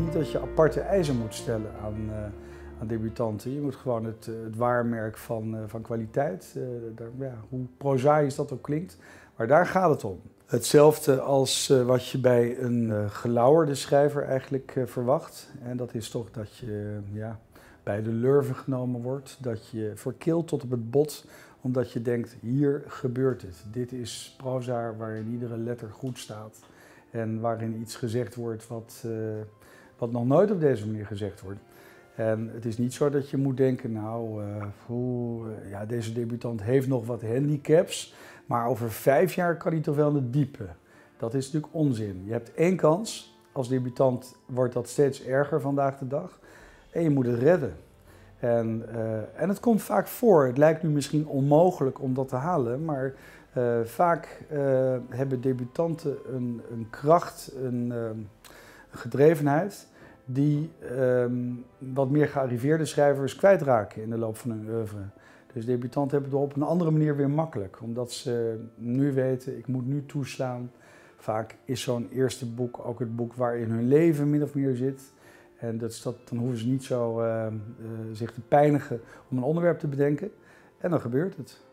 niet dat je aparte eisen moet stellen aan debutanten. Je moet gewoon het waarmerk van kwaliteit, hoe prozaïs dat ook klinkt, maar daar gaat het om. Hetzelfde als wat je bij een gelauwerde schrijver eigenlijk verwacht. En dat is toch dat je bij de lurven genomen wordt, dat je verkilt tot op het bot, omdat je denkt, hier gebeurt het. Dit is proza waarin iedere letter goed staat en waarin iets gezegd wordt wat nog nooit op deze manier gezegd wordt. En het is niet zo dat je moet denken, deze debutant heeft nog wat handicaps, maar over 5 jaar kan hij toch wel in het diepe. Dat is natuurlijk onzin. Je hebt 1 kans, als debutant wordt dat steeds erger vandaag de dag, en je moet het redden. En het komt vaak voor. Het lijkt nu misschien onmogelijk om dat te halen, maar vaak hebben debutanten een kracht, een gedrevenheid die wat meer gearriveerde schrijvers kwijtraken in de loop van hun oeuvre. Dus debutanten hebben het op een andere manier weer makkelijk, omdat ze nu weten, ik moet nu toeslaan. Vaak is zo'n eerste boek ook het boek waarin hun leven min of meer zit. En dan hoeven ze niet zo zich te pijnigen om een onderwerp te bedenken. En dan gebeurt het.